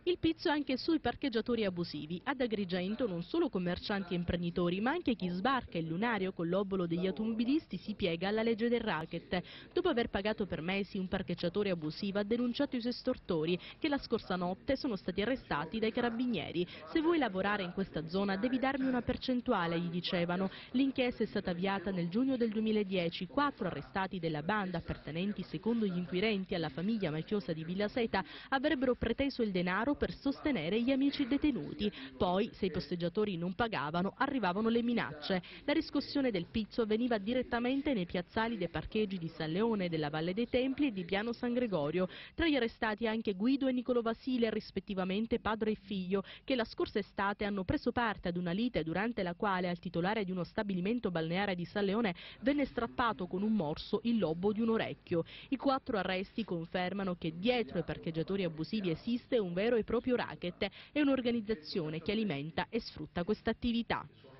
Il pizzo anche sui parcheggiatori abusivi. Ad Agrigento non solo commercianti e imprenditori, ma anche chi sbarca il lunario con l'obolo degli automobilisti si piega alla legge del racket. Dopo aver pagato per mesi un parcheggiatore abusivo ha denunciato i suoi estortori, che la scorsa notte sono stati arrestati dai carabinieri. Se vuoi lavorare in questa zona devi darmi una percentuale, gli dicevano. L'inchiesta è stata avviata nel giugno del 2010. 4 arrestati della banda, appartenenti secondo gli inquirenti alla famiglia mafiosa di Villa Seta, avrebbero preteso il denaro per sostenere gli amici detenuti. Poi, se i posteggiatori non pagavano, arrivavano le minacce. La riscossione del pizzo avveniva direttamente nei piazzali dei parcheggi di San Leone, della Valle dei Templi e di Piano San Gregorio. Tra gli arrestati anche Guido e Niccolò Vasile, rispettivamente padre e figlio, che la scorsa estate hanno preso parte ad una lite durante la quale al titolare di uno stabilimento balneare di San Leone venne strappato con un morso il lobo di un orecchio. I 4 arresti confermano che dietro ai parcheggiatori abusivi esiste un vero e proprio racket e un'organizzazione che alimenta e sfrutta questa attività.